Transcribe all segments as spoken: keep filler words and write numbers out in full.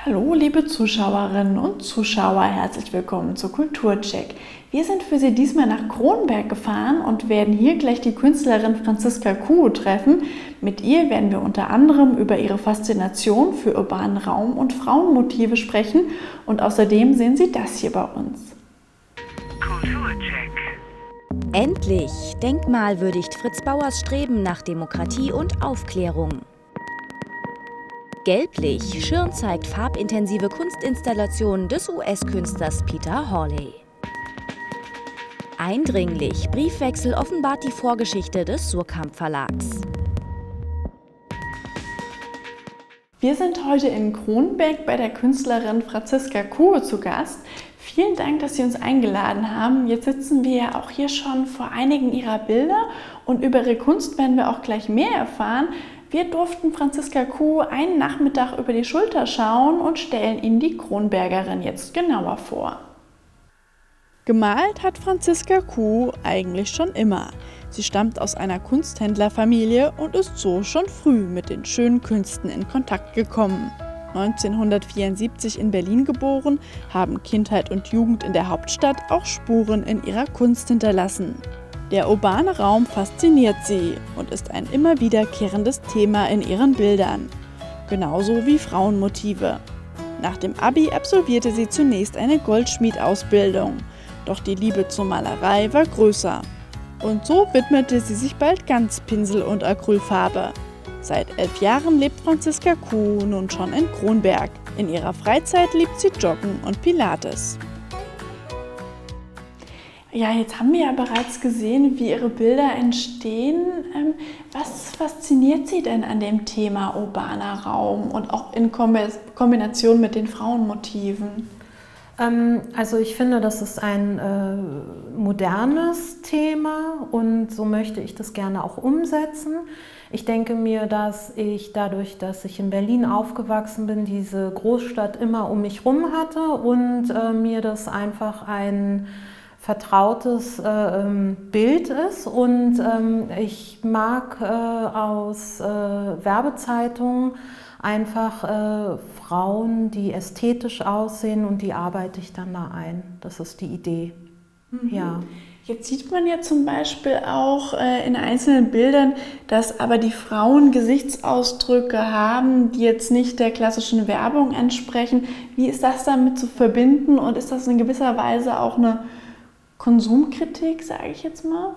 Hallo liebe Zuschauerinnen und Zuschauer, herzlich willkommen zu Kulturcheck. Wir sind für Sie diesmal nach Kronberg gefahren und werden hier gleich die Künstlerin Franziska Kuo treffen. Mit ihr werden wir unter anderem über ihre Faszination für urbanen Raum und Frauenmotive sprechen und außerdem sehen Sie das hier bei uns. Kulturcheck. Endlich! Denkmal würdigt Fritz Bauers Streben nach Demokratie und Aufklärung. Gelblich, Schirn zeigt farbintensive Kunstinstallationen des U S-Künstlers Peter Hawley. Eindringlich, Briefwechsel offenbart die Vorgeschichte des Suhrkamp Verlags. Wir sind heute in Kronberg bei der Künstlerin Franziska Kuo zu Gast. Vielen Dank, dass Sie uns eingeladen haben. Jetzt sitzen wir ja auch hier schon vor einigen Ihrer Bilder und über Ihre Kunst werden wir auch gleich mehr erfahren. Wir durften Franziska Kuo einen Nachmittag über die Schulter schauen und stellen Ihnen die Kronbergerin jetzt genauer vor. Gemalt hat Franziska Kuo eigentlich schon immer. Sie stammt aus einer Kunsthändlerfamilie und ist so schon früh mit den schönen Künsten in Kontakt gekommen. neunzehnhundertvierundsiebzig in Berlin geboren, haben Kindheit und Jugend in der Hauptstadt auch Spuren in ihrer Kunst hinterlassen. Der urbane Raum fasziniert sie und ist ein immer wiederkehrendes Thema in ihren Bildern. Genauso wie Frauenmotive. Nach dem Abi absolvierte sie zunächst eine Goldschmiedausbildung. Doch die Liebe zur Malerei war größer. Und so widmete sie sich bald ganz Pinsel und Acrylfarbe. Seit elf Jahren lebt Franziska Kuo nun schon in Kronberg. In ihrer Freizeit liebt sie Joggen und Pilates. Ja, jetzt haben wir ja bereits gesehen, wie Ihre Bilder entstehen. Was fasziniert Sie denn an dem Thema urbaner Raum und auch in Kombination mit den Frauenmotiven? Also ich finde, das ist ein äh, modernes Thema und so möchte ich das gerne auch umsetzen. Ich denke mir, dass ich dadurch, dass ich in Berlin aufgewachsen bin, diese Großstadt immer um mich herum hatte und äh, mir das einfach ein vertrautes äh, Bild ist und ähm, ich mag äh, aus äh, Werbezeitungen einfach äh, Frauen, die ästhetisch aussehen und die arbeite ich dann da ein. Das ist die Idee. Mhm. Ja. Jetzt sieht man ja zum Beispiel auch äh, in einzelnen Bildern, dass aber die Frauen Gesichtsausdrücke haben, die jetzt nicht der klassischen Werbung entsprechen. Wie ist das damit zu verbinden und ist das in gewisser Weise auch eine Konsumkritik, sage ich jetzt mal?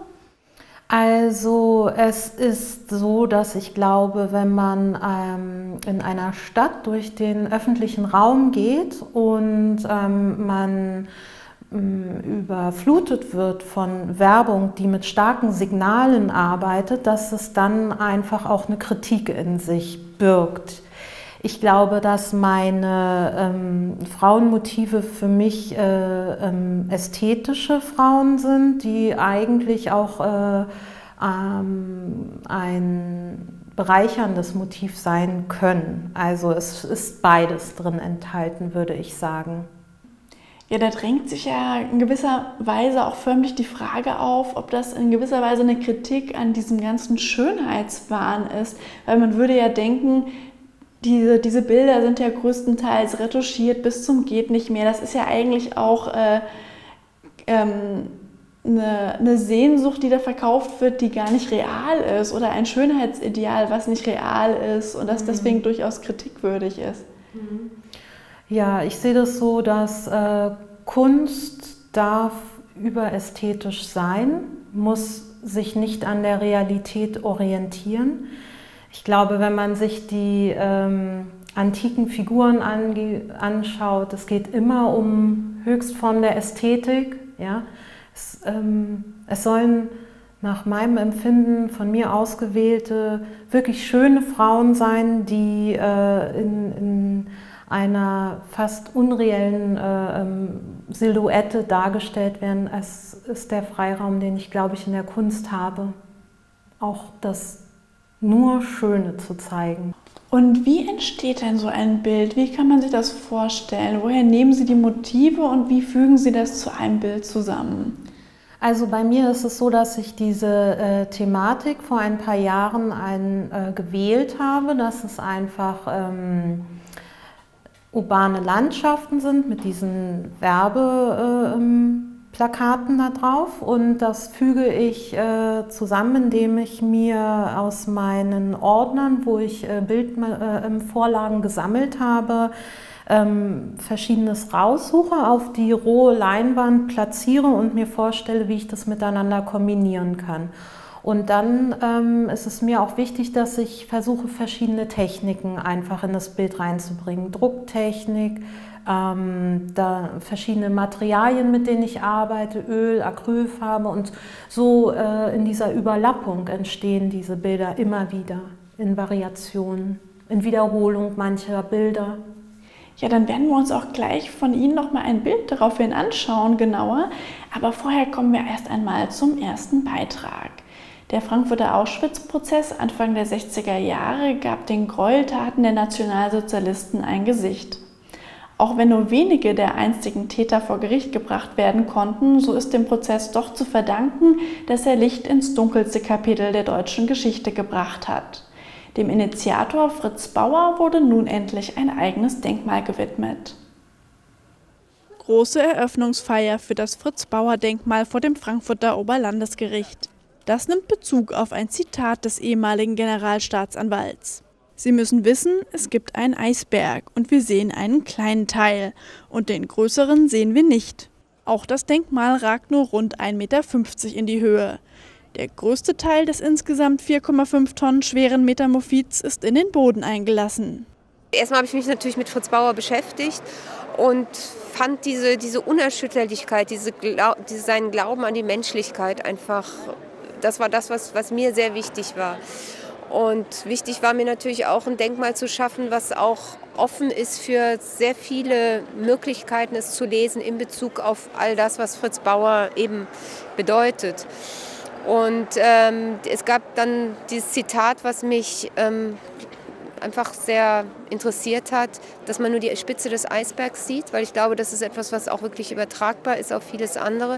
Also es ist so, dass ich glaube, wenn man ähm, in einer Stadt durch den öffentlichen Raum geht und ähm, man ähm, überflutet wird von Werbung, die mit starken Signalen arbeitet, dass es dann einfach auch eine Kritik in sich birgt. Ich glaube, dass meine ähm, Frauenmotive für mich äh, ähm, ästhetische Frauen sind, die eigentlich auch äh, ähm, ein bereicherndes Motiv sein können. Also es ist beides drin enthalten, würde ich sagen. Ja, da drängt sich ja in gewisser Weise auch förmlich die Frage auf, ob das in gewisser Weise eine Kritik an diesem ganzen Schönheitswahn ist. Weil man würde ja denken, Diese, diese Bilder sind ja größtenteils retuschiert bis zum geht nicht mehr. Das ist ja eigentlich auch äh, ähm, eine, eine Sehnsucht, die da verkauft wird, die gar nicht real ist oder ein Schönheitsideal, was nicht real ist und das Mhm. deswegen durchaus kritikwürdig ist. Ja, ich sehe das so, dass äh, Kunst darf überästhetisch sein, muss sich nicht an der Realität orientieren. Ich glaube, wenn man sich die ähm, antiken Figuren anschaut, es geht immer um Höchstform der Ästhetik. Ja? Es, ähm, es sollen nach meinem Empfinden von mir ausgewählte, wirklich schöne Frauen sein, die äh, in, in einer fast unreellen äh, ähm, Silhouette dargestellt werden. Es ist der Freiraum, den ich, glaube ich, in der Kunst habe, auch das nur Schöne zu zeigen. Und wie entsteht denn so ein Bild? Wie kann man sich das vorstellen? Woher nehmen Sie die Motive und wie fügen Sie das zu einem Bild zusammen? Also bei mir ist es so, dass ich diese äh, Thematik vor ein paar Jahren ein, äh, gewählt habe, dass es einfach ähm, urbane Landschaften sind mit diesen Werbeplakaten da drauf. Und das füge ich äh, zusammen, indem ich mir aus meinen Ordnern, wo ich äh, Bildvorlagen äh, gesammelt habe, ähm, Verschiedenes raussuche, auf die rohe Leinwand platziere und mir vorstelle, wie ich das miteinander kombinieren kann. Und dann ähm, ist es mir auch wichtig, dass ich versuche, verschiedene Techniken einfach in das Bild reinzubringen. Drucktechnik, ähm, da verschiedene Materialien, mit denen ich arbeite, Öl, Acrylfarbe, und so äh, in dieser Überlappung entstehen diese Bilder immer wieder in Variationen, in Wiederholung mancher Bilder. Ja, dann werden wir uns auch gleich von Ihnen noch mal ein Bild daraufhin anschauen, genauer. Aber vorher kommen wir erst einmal zum ersten Beitrag. Der Frankfurter Auschwitz-Prozess Anfang der sechziger Jahre gab den Gräueltaten der Nationalsozialisten ein Gesicht. Auch wenn nur wenige der einstigen Täter vor Gericht gebracht werden konnten, so ist dem Prozess doch zu verdanken, dass er Licht ins dunkelste Kapitel der deutschen Geschichte gebracht hat. Dem Initiator Fritz Bauer wurde nun endlich ein eigenes Denkmal gewidmet. Große Eröffnungsfeier für das Fritz-Bauer-Denkmal vor dem Frankfurter Oberlandesgericht. Das nimmt Bezug auf ein Zitat des ehemaligen Generalstaatsanwalts. Sie müssen wissen, es gibt einen Eisberg und wir sehen einen kleinen Teil und den größeren sehen wir nicht. Auch das Denkmal ragt nur rund ein Meter fünfzig in die Höhe. Der größte Teil des insgesamt vier Komma fünf Tonnen schweren Metamorphits ist in den Boden eingelassen. Erstmal habe ich mich natürlich mit Fritz Bauer beschäftigt und fand diese, diese Unerschütterlichkeit, diese, diese, seinen Glauben an die Menschlichkeit einfach, das war das, was, was mir sehr wichtig war. Und wichtig war mir natürlich auch, ein Denkmal zu schaffen, was auch offen ist für sehr viele Möglichkeiten, es zu lesen in Bezug auf all das, was Fritz Bauer eben bedeutet. Und ähm, es gab dann dieses Zitat, was mich ähm, einfach sehr interessiert hat, dass man nur die Spitze des Eisbergs sieht, weil ich glaube, das ist etwas, was auch wirklich übertragbar ist auf vieles andere.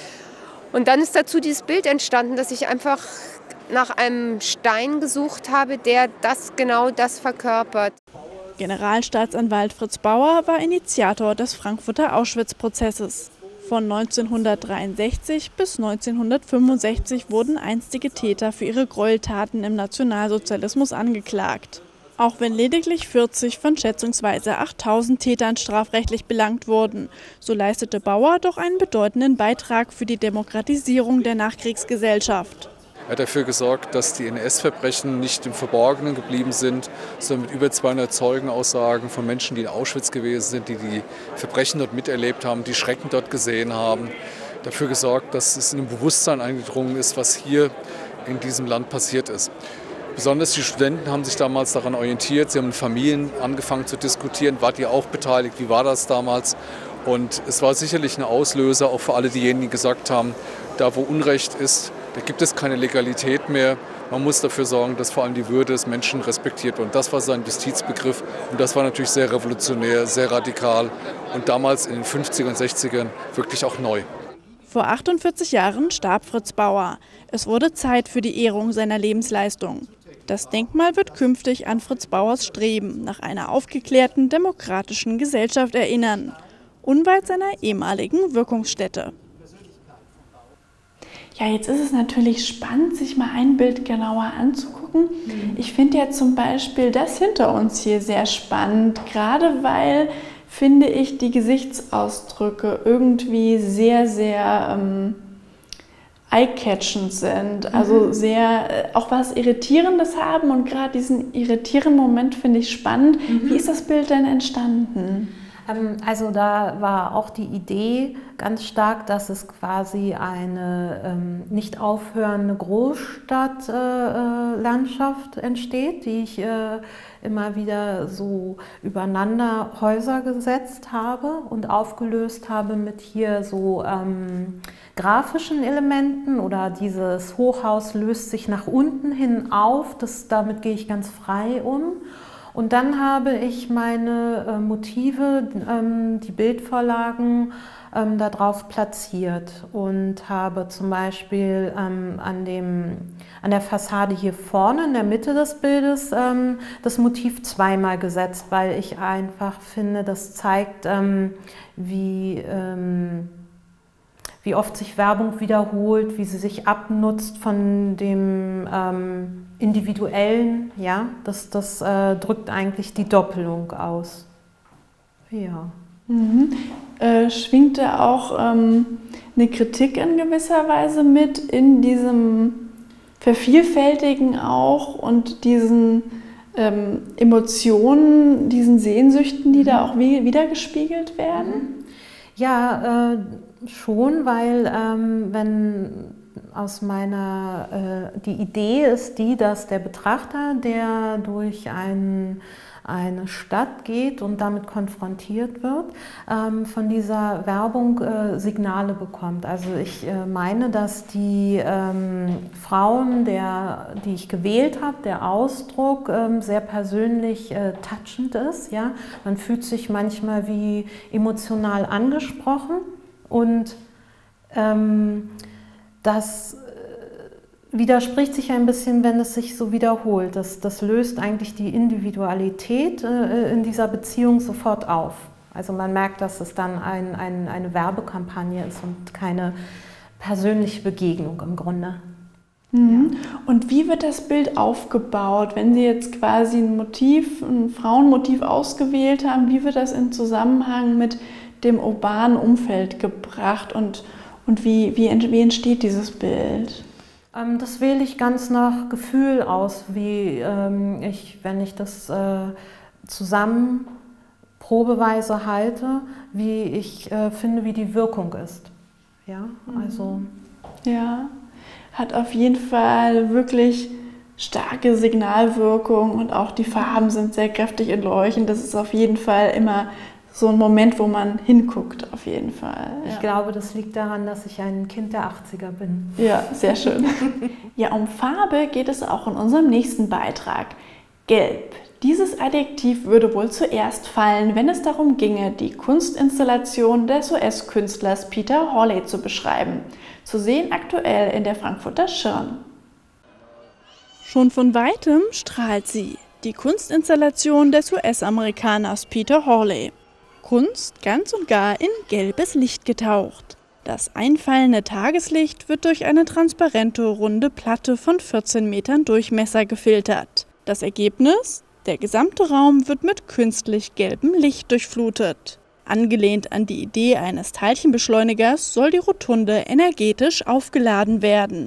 Und dann ist dazu dieses Bild entstanden, dass ich einfach nach einem Stein gesucht habe, der das genau das verkörpert. Generalstaatsanwalt Fritz Bauer war Initiator des Frankfurter Auschwitz-Prozesses. Von neunzehnhundertdreiundsechzig bis neunzehnhundertfünfundsechzig wurden einstige Täter für ihre Gräueltaten im Nationalsozialismus angeklagt. Auch wenn lediglich vierzig von schätzungsweise achttausend Tätern strafrechtlich belangt wurden, so leistete Bauer doch einen bedeutenden Beitrag für die Demokratisierung der Nachkriegsgesellschaft. Er hat dafür gesorgt, dass die N S-Verbrechen nicht im Verborgenen geblieben sind, sondern mit über zweihundert Zeugenaussagen von Menschen, die in Auschwitz gewesen sind, die die Verbrechen dort miterlebt haben, die Schrecken dort gesehen haben. Dafür gesorgt, dass es in ein Bewusstsein eingedrungen ist, was hier in diesem Land passiert ist. Besonders die Studenten haben sich damals daran orientiert. Sie haben mit Familien angefangen zu diskutieren. Wart ihr auch beteiligt? Wie war das damals? Und es war sicherlich ein Auslöser, auch für alle diejenigen, die gesagt haben, da wo Unrecht ist, da gibt es keine Legalität mehr. Man muss dafür sorgen, dass vor allem die Würde des Menschen respektiert wird. Und das war sein Justizbegriff. Und das war natürlich sehr revolutionär, sehr radikal und damals in den fünfziger und sechzigern wirklich auch neu. Vor achtundvierzig Jahren starb Fritz Bauer. Es wurde Zeit für die Ehrung seiner Lebensleistung. Das Denkmal wird künftig an Fritz Bauers Streben nach einer aufgeklärten, demokratischen Gesellschaft erinnern. Unweit seiner ehemaligen Wirkungsstätte. Ja, jetzt ist es natürlich spannend, sich mal ein Bild genauer anzugucken. Ich finde ja zum Beispiel das hinter uns hier sehr spannend, gerade weil, finde ich, die Gesichtsausdrücke irgendwie sehr, sehr ähm, eye-catchend sind. Also sehr, auch was Irritierendes haben und gerade diesen irritierenden Moment finde ich spannend. Mhm. Wie ist das Bild denn entstanden? Also da war auch die Idee ganz stark, dass es quasi eine ähm, nicht aufhörende Großstadtlandschaft äh, entsteht, die ich äh, immer wieder so übereinander Häuser gesetzt habe und aufgelöst habe mit hier so ähm, grafischen Elementen, oder dieses Hochhaus löst sich nach unten hin auf, das, damit gehe ich ganz frei um. Und dann habe ich meine äh, Motive, ähm, die Bildvorlagen ähm, darauf platziert und habe zum Beispiel ähm, an, dem, an der Fassade hier vorne in der Mitte des Bildes ähm, das Motiv zweimal gesetzt, weil ich einfach finde, das zeigt, ähm, wie, ähm, wie oft sich Werbung wiederholt, wie sie sich abnutzt von dem ähm, Individuellen. Ja? Das, das äh, drückt eigentlich die Doppelung aus. Ja. Mhm. Äh, schwingt da auch ähm, eine Kritik in gewisser Weise mit in diesem Vervielfältigen auch und diesen ähm, Emotionen, diesen Sehnsüchten, die da auch wiedergespiegelt werden? Ja, äh, schon, weil ähm, wenn aus meiner, äh, die Idee ist die, dass der Betrachter, der durch einen eine Stadt geht und damit konfrontiert wird, ähm, von dieser Werbung äh, Signale bekommt. Also ich äh, meine, dass die ähm, Frauen, der, die ich gewählt habe, der Ausdruck ähm, sehr persönlich äh, touchend ist. Ja? Man fühlt sich manchmal wie emotional angesprochen und ähm, das widerspricht sich ein bisschen, wenn es sich so wiederholt. Das, das löst eigentlich die Individualität äh, in dieser Beziehung sofort auf. Also man merkt, dass es dann ein, ein, eine Werbekampagne ist und keine persönliche Begegnung im Grunde. Mhm. Ja. Und wie wird das Bild aufgebaut? Wenn Sie jetzt quasi ein Motiv, ein Frauenmotiv ausgewählt haben, wie wird das in Zusammenhang mit dem urbanen Umfeld gebracht und, und wie, wie, wie entsteht dieses Bild? Das wähle ich ganz nach Gefühl aus, wie ähm, ich, wenn ich das äh, zusammen probeweise halte, wie ich äh, finde, wie die Wirkung ist. Ja, also. Ja, hat auf jeden Fall wirklich starke Signalwirkung und auch die Farben sind sehr kräftig und leuchtend. Das ist auf jeden Fall immer so ein Moment, wo man hinguckt, auf jeden Fall. Ja. Ich glaube, das liegt daran, dass ich ein Kind der achtziger bin. Ja, sehr schön. Ja, um Farbe geht es auch in unserem nächsten Beitrag. Gelb. Dieses Adjektiv würde wohl zuerst fallen, wenn es darum ginge, die Kunstinstallation des U S-Künstlers Peter Hawley zu beschreiben. Zu sehen aktuell in der Frankfurter Schirn. Schon von Weitem strahlt sie, die Kunstinstallation des U S-Amerikaners Peter Hawley. Kunst ganz und gar in gelbes Licht getaucht. Das einfallende Tageslicht wird durch eine transparente, runde Platte von vierzehn Metern Durchmesser gefiltert. Das Ergebnis? Der gesamte Raum wird mit künstlich gelbem Licht durchflutet. Angelehnt an die Idee eines Teilchenbeschleunigers soll die Rotunde energetisch aufgeladen werden.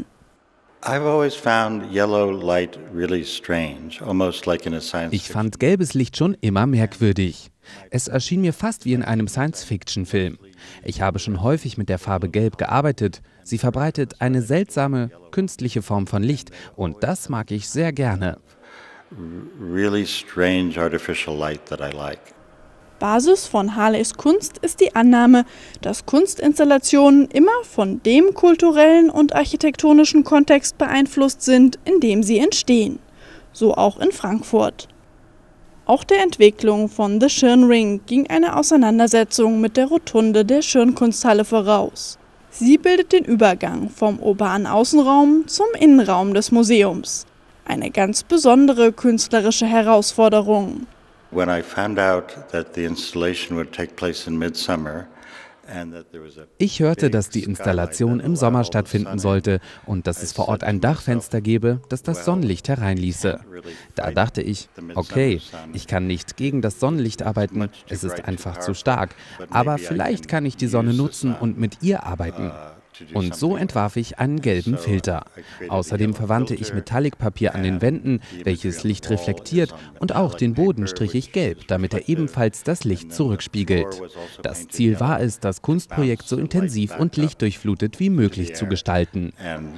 Ich fand gelbes Licht schon immer merkwürdig. Es erschien mir fast wie in einem Science-Fiction-Film. Ich habe schon häufig mit der Farbe Gelb gearbeitet. Sie verbreitet eine seltsame, künstliche Form von Licht und das mag ich sehr gerne. Really strange artificial light that I like. Basis von Hawleys Kunst ist die Annahme, dass Kunstinstallationen immer von dem kulturellen und architektonischen Kontext beeinflusst sind, in dem sie entstehen. So auch in Frankfurt. Auch der Entwicklung von The Schirnring ging eine Auseinandersetzung mit der Rotunde der Schirnkunsthalle voraus. Sie bildet den Übergang vom urbanen Außenraum zum Innenraum des Museums. Eine ganz besondere künstlerische Herausforderung. When I found out that the installation would take place in midsummer, ich hörte, dass die Installation im Sommer stattfinden sollte und dass es vor Ort ein Dachfenster gäbe, das das Sonnenlicht hereinließe. Da dachte ich, okay, ich kann nicht gegen das Sonnenlicht arbeiten, es ist einfach zu stark, aber vielleicht kann ich die Sonne nutzen und mit ihr arbeiten. Und so entwarf ich einen gelben Filter. Außerdem verwandte ich Metallicpapier an den Wänden, welches Licht reflektiert, und auch den Boden strich ich gelb, damit er ebenfalls das Licht zurückspiegelt. Das Ziel war es, das Kunstprojekt so intensiv und lichtdurchflutet wie möglich zu gestalten.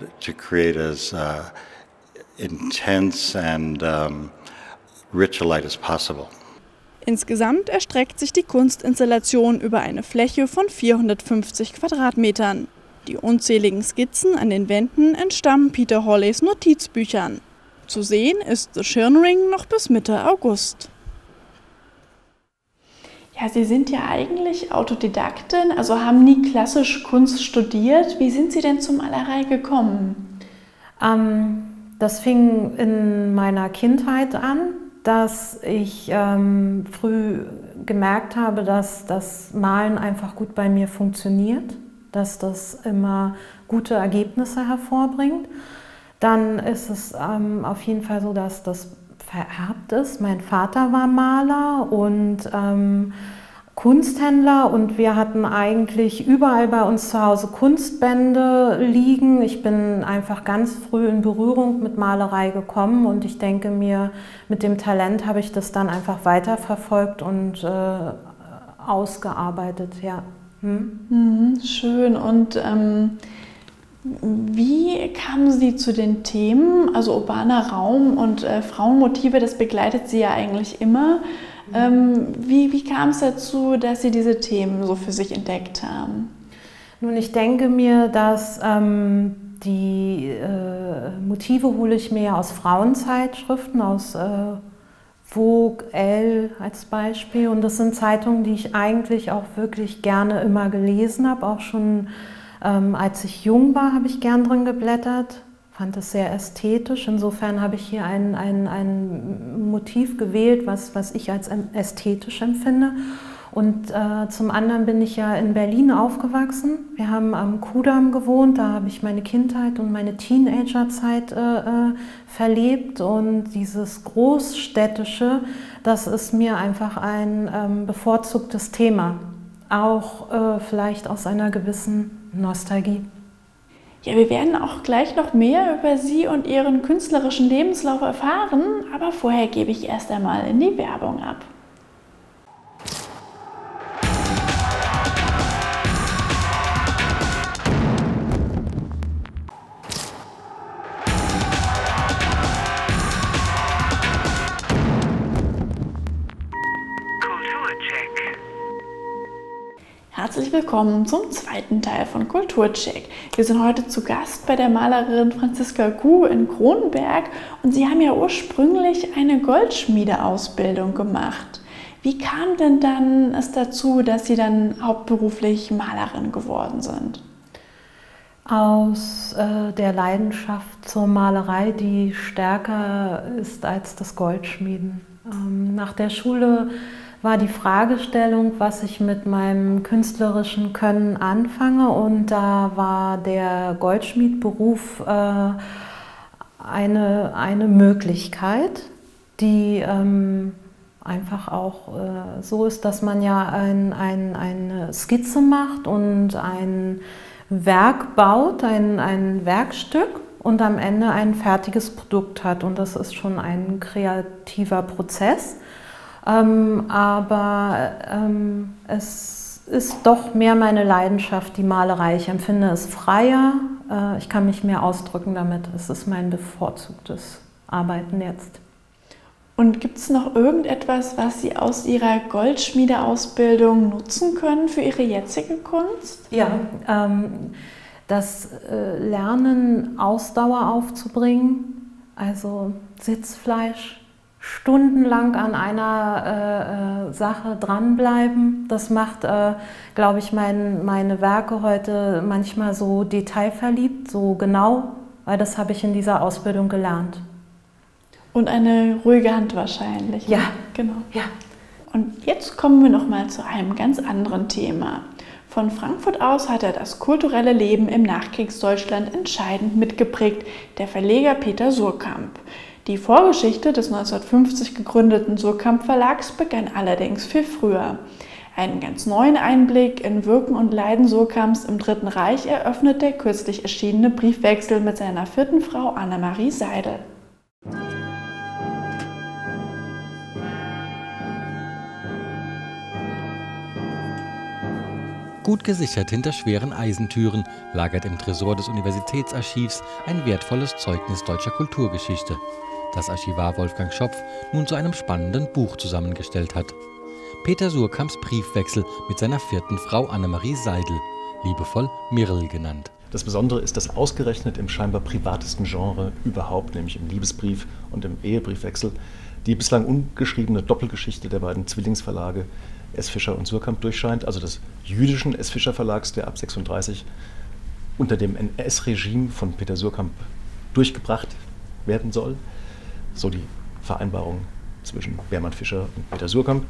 Insgesamt erstreckt sich die Kunstinstallation über eine Fläche von vierhundertfünfzig Quadratmetern. Die unzähligen Skizzen an den Wänden entstammen Peter Hawleys Notizbüchern. Zu sehen ist The Schirnring noch bis Mitte August. Ja, Sie sind ja eigentlich Autodidaktin, also haben nie klassisch Kunst studiert. Wie sind Sie denn zur Malerei gekommen? Ähm, das fing in meiner Kindheit an, dass ich ähm, früh gemerkt habe, dass das Malen einfach gut bei mir funktioniert, dass das immer gute Ergebnisse hervorbringt. Dann ist es ähm, auf jeden Fall so, dass das vererbt ist. Mein Vater war Maler und ähm, Kunsthändler und wir hatten eigentlich überall bei uns zu Hause Kunstbände liegen. Ich bin einfach ganz früh in Berührung mit Malerei gekommen und ich denke mir, mit dem Talent habe ich das dann einfach weiterverfolgt und äh, ausgearbeitet. Ja. Hm? Mhm, schön. Und ähm, wie kamen Sie zu den Themen, also urbaner Raum und äh, Frauenmotive, das begleitet Sie ja eigentlich immer. Ähm, wie, wie kam es dazu, dass Sie diese Themen so für sich entdeckt haben? Nun, ich denke mir, dass ähm, die äh, Motive hole ich mir ja aus Frauenzeitschriften, aus äh, Vogue, Elle als Beispiel. Und das sind Zeitungen, die ich eigentlich auch wirklich gerne immer gelesen habe, auch schon Ähm, als ich jung war, habe ich gern drin geblättert, fand es sehr ästhetisch. Insofern habe ich hier ein, ein, ein Motiv gewählt, was, was ich als ästhetisch empfinde. Und äh, zum anderen bin ich ja in Berlin aufgewachsen. Wir haben am Kudamm gewohnt, da habe ich meine Kindheit und meine Teenagerzeit äh, äh, verlebt. Und dieses Großstädtische, das ist mir einfach ein ähm, bevorzugtes Thema. Auch äh, vielleicht aus einer gewissen Nostalgie. Ja, wir werden auch gleich noch mehr über Sie und Ihren künstlerischen Lebenslauf erfahren, aber vorher gebe ich erst einmal in die Werbung ab. Herzlich willkommen zum zweiten Teil von Kulturcheck. Wir sind heute zu Gast bei der Malerin Franziska Kuh in Kronberg und Sie haben ja ursprünglich eine Goldschmiedeausbildung gemacht. Wie kam denn dann es dazu, dass Sie dann hauptberuflich Malerin geworden sind? Aus äh, der Leidenschaft zur Malerei, die stärker ist als das Goldschmieden. Ähm, nach der Schule war die Fragestellung, was ich mit meinem künstlerischen Können anfange, und da war der Goldschmiedberuf äh, eine, eine Möglichkeit, die ähm, einfach auch äh, so ist, dass man ja ein, ein, eine Skizze macht und ein Werk baut, ein, ein Werkstück, und am Ende ein fertiges Produkt hat, und das ist schon ein kreativer Prozess. Ähm, aber ähm, es ist doch mehr meine Leidenschaft, die Malerei. Ich empfinde es freier, äh, ich kann mich mehr ausdrücken damit. Es ist mein bevorzugtes Arbeiten jetzt. Und gibt es noch irgendetwas, was Sie aus Ihrer Goldschmiedeausbildung nutzen können für Ihre jetzige Kunst? Ja, ähm, das äh, Lernen, Ausdauer aufzubringen, also Sitzfleisch, stundenlang an einer äh, Sache dranbleiben. Das macht, äh, glaube ich, mein, meine Werke heute manchmal so detailverliebt, so genau, weil das habe ich in dieser Ausbildung gelernt. Und eine ruhige Hand wahrscheinlich. Ja, ne? Genau. Ja. Und jetzt kommen wir noch mal zu einem ganz anderen Thema. Von Frankfurt aus hat er das kulturelle Leben im Nachkriegsdeutschland entscheidend mitgeprägt, der Verleger Peter Suhrkamp. Die Vorgeschichte des neunzehnhundertfünfzig gegründeten Suhrkamp Verlags begann allerdings viel früher. Einen ganz neuen Einblick in Wirken und Leiden Suhrkamps im Dritten Reich eröffnet der kürzlich erschienene Briefwechsel mit seiner vierten Frau Annemarie Seidel. Gut gesichert hinter schweren Eisentüren lagert im Tresor des Universitätsarchivs ein wertvolles Zeugnis deutscher Kulturgeschichte, das Archivar Wolfgang Schopf nun zu einem spannenden Buch zusammengestellt hat. Peter Suhrkamps Briefwechsel mit seiner vierten Frau Annemarie Seidel, liebevoll Mirl genannt. Das Besondere ist, dass ausgerechnet im scheinbar privatesten Genre überhaupt, nämlich im Liebesbrief und im Ehebriefwechsel, die bislang ungeschriebene Doppelgeschichte der beiden Zwillingsverlage S. Fischer und Suhrkamp durchscheint, also des jüdischen S. Fischer Verlags, der ab sechsunddreißig unter dem N S-Regime von Peter Suhrkamp durchgebracht werden soll. So die Vereinbarung zwischen Beermann Fischer und Peter Suhrkamp.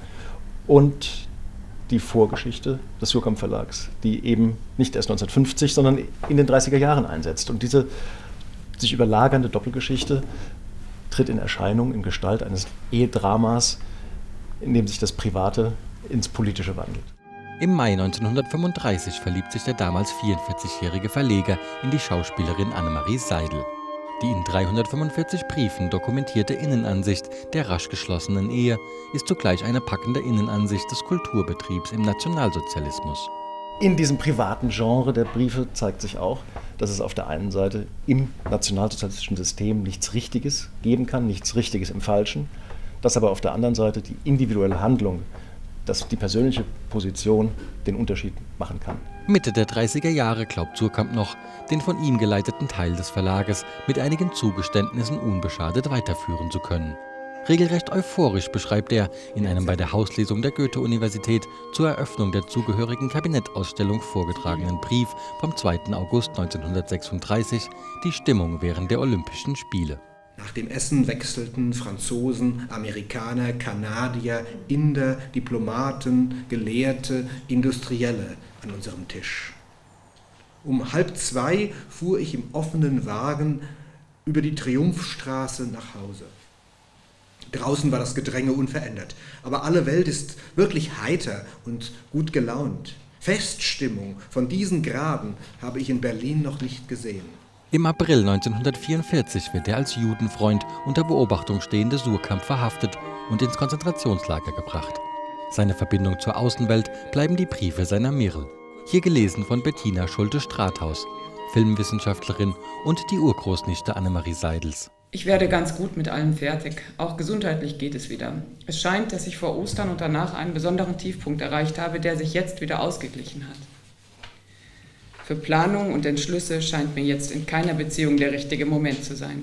Und die Vorgeschichte des Suhrkamp Verlags, die eben nicht erst neunzehnhundertfünfzig, sondern in den dreißiger Jahren einsetzt. Und diese sich überlagernde Doppelgeschichte tritt in Erscheinung in Gestalt eines Ehedramas, in dem sich das Private ins Politische wandelt. Im Mai neunzehnhundertfünfunddreißig verliebt sich der damals vierundvierzigjährige Verleger in die Schauspielerin Annemarie Seidel. Die in dreihundertfünfundvierzig Briefen dokumentierte Innenansicht der rasch geschlossenen Ehe ist zugleich eine packende Innenansicht des Kulturbetriebs im Nationalsozialismus. In diesem privaten Genre der Briefe zeigt sich auch, dass es auf der einen Seite im nationalsozialistischen System nichts Richtiges geben kann, nichts Richtiges im Falschen, dass aber auf der anderen Seite die individuelle Handlung, dass die persönliche Position den Unterschied machen kann. Mitte der dreißiger Jahre glaubt Suhrkamp noch, den von ihm geleiteten Teil des Verlages mit einigen Zugeständnissen unbeschadet weiterführen zu können. Regelrecht euphorisch beschreibt er in einem bei der Hauslesung der Goethe-Universität zur Eröffnung der zugehörigen Kabinettausstellung vorgetragenen Brief vom zweiten August neunzehnhundertsechsunddreißig die Stimmung während der Olympischen Spiele. Nach dem Essen wechselten Franzosen, Amerikaner, Kanadier, Inder, Diplomaten, Gelehrte, Industrielle an unserem Tisch. Um halb zwei fuhr ich im offenen Wagen über die Triumphstraße nach Hause. Draußen war das Gedränge unverändert, aber alle Welt ist wirklich heiter und gut gelaunt. Feststimmung von diesen Graden habe ich in Berlin noch nicht gesehen. Im April neunzehnhundertvierundvierzig wird der als Judenfreund unter Beobachtung stehende Suhrkamp verhaftet und ins Konzentrationslager gebracht. Seine Verbindung zur Außenwelt bleiben die Briefe seiner Mirl. Hier gelesen von Bettina Schulte-Strathaus, Filmwissenschaftlerin und die Urgroßnichte Annemarie Seidels. Ich werde ganz gut mit allem fertig. Auch gesundheitlich geht es wieder. Es scheint, dass ich vor Ostern und danach einen besonderen Tiefpunkt erreicht habe, der sich jetzt wieder ausgeglichen hat. Für Planung und Entschlüsse scheint mir jetzt in keiner Beziehung der richtige Moment zu sein.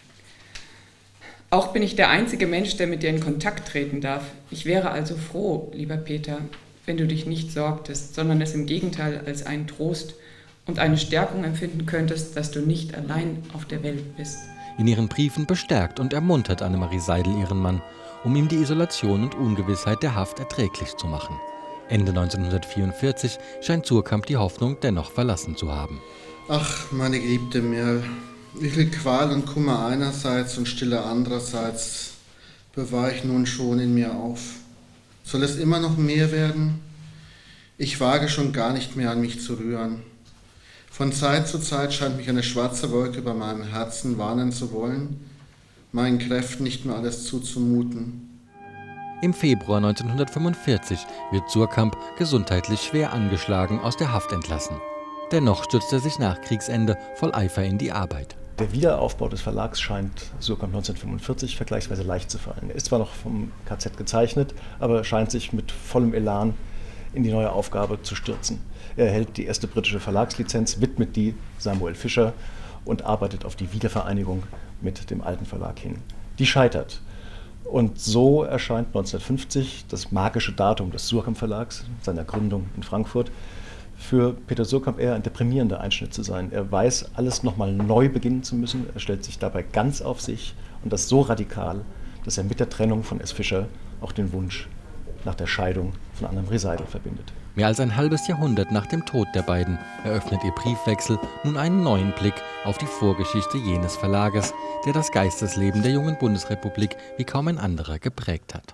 Auch bin ich der einzige Mensch, der mit dir in Kontakt treten darf. Ich wäre also froh, lieber Peter, wenn du dich nicht sorgtest, sondern es im Gegenteil als einen Trost und eine Stärkung empfinden könntest, dass du nicht allein auf der Welt bist. In ihren Briefen bestärkt und ermuntert Annemarie Seidel ihren Mann, um ihm die Isolation und Ungewissheit der Haft erträglich zu machen. Ende neunzehnhundertvierundvierzig scheint Suhrkamp die Hoffnung dennoch verlassen zu haben. Ach, meine geliebte Mirl, wie viel Qual und Kummer einerseits und Stille andererseits bewahre ich nun schon in mir auf. Soll es immer noch mehr werden? Ich wage schon gar nicht mehr an mich zu rühren. Von Zeit zu Zeit scheint mich eine schwarze Wolke über meinem Herzen warnen zu wollen, meinen Kräften nicht mehr alles zuzumuten. Im Februar neunzehnhundertfünfundvierzig wird Suhrkamp gesundheitlich schwer angeschlagen aus der Haft entlassen. Dennoch stürzt er sich nach Kriegsende voll Eifer in die Arbeit. Der Wiederaufbau des Verlags scheint Suhrkamp neunzehnhundertfünfundvierzig vergleichsweise leicht zu fallen. Er ist zwar noch vom K Z gezeichnet, aber scheint sich mit vollem Elan in die neue Aufgabe zu stürzen. Er erhält die erste britische Verlagslizenz, widmet die Samuel Fischer und arbeitet auf die Wiedervereinigung mit dem alten Verlag hin. Die scheitert. Und so erscheint neunzehnhundertfünfzig das magische Datum des Suhrkamp Verlags, seiner Gründung in Frankfurt, für Peter Suhrkamp eher ein deprimierender Einschnitt zu sein. Er weiß, alles nochmal neu beginnen zu müssen. Er stellt sich dabei ganz auf sich und das so radikal, dass er mit der Trennung von S. Fischer auch den Wunsch nach der Scheidung von Annemarie Seidel verbindet. Mehr als ein halbes Jahrhundert nach dem Tod der beiden eröffnet ihr Briefwechsel nun einen neuen Blick auf die Vorgeschichte jenes Verlages, der das Geistesleben der jungen Bundesrepublik wie kaum ein anderer geprägt hat.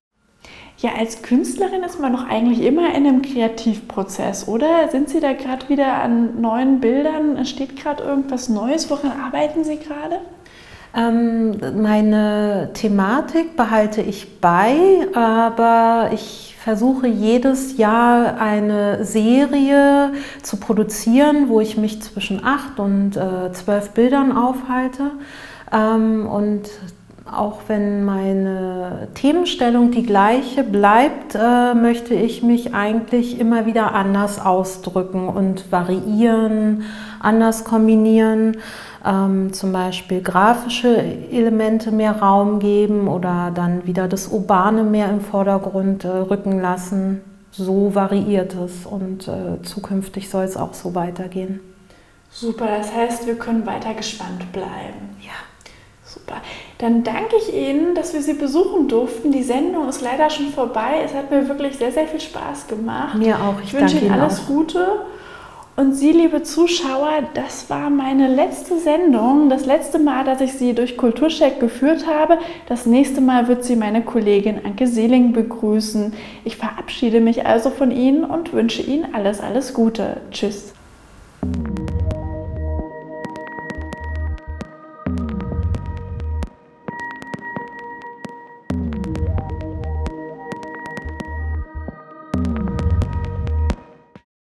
Ja, als Künstlerin ist man doch eigentlich immer in einem Kreativprozess, oder? Sind Sie da gerade wieder an neuen Bildern? Entsteht gerade irgendwas Neues? Woran arbeiten Sie gerade? Ähm, meine Thematik behalte ich bei, aber ich versuche jedes Jahr eine Serie zu produzieren, wo ich mich zwischen acht und äh, zwölf Bildern aufhalte. Ähm, und auch wenn meine Themenstellung die gleiche bleibt, äh, möchte ich mich eigentlich immer wieder anders ausdrücken und variieren, anders kombinieren. ähm, zum Beispiel grafische Elemente mehr Raum geben oder dann wieder das Urbane mehr im Vordergrund äh, rücken lassen. So variiert es und äh, zukünftig soll es auch so weitergehen. Super, das heißt, wir können weiter gespannt bleiben. Ja. Super. Dann danke ich Ihnen, dass wir Sie besuchen durften. Die Sendung ist leider schon vorbei. Es hat mir wirklich sehr, sehr viel Spaß gemacht. Mir auch. Ich, ich wünsche Ihnen alles auch. Gute. Und Sie, liebe Zuschauer, das war meine letzte Sendung. Das letzte Mal, dass ich Sie durch Kulturcheck geführt habe. Das nächste Mal wird Sie meine Kollegin Anke Seeling begrüßen. Ich verabschiede mich also von Ihnen und wünsche Ihnen alles, alles Gute. Tschüss.